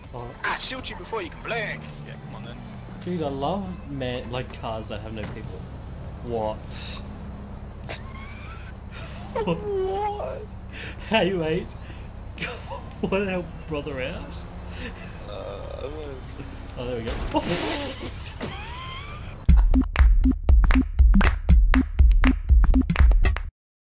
Oh, Ah, shoot you before you can blink! Yeah, come on then. dude, I love like cars that have no people. What? What? Hey mate, wanna help brother out? Uh, Oh, there we go.